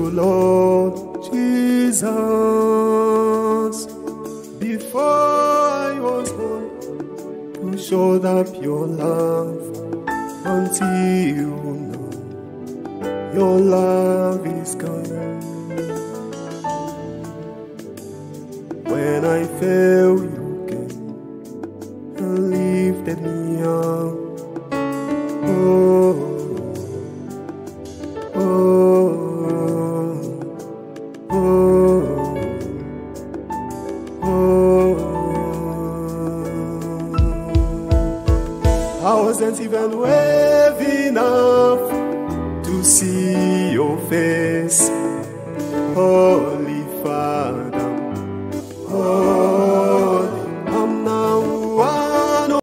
Lord Jesus. Before I was born, you showed up your love. Until now, your love is gone. When I fell, you came and lifted me up. Oh, oh, oh, oh. I wasn't even worthy enough to see your face, Holy Father. Oh,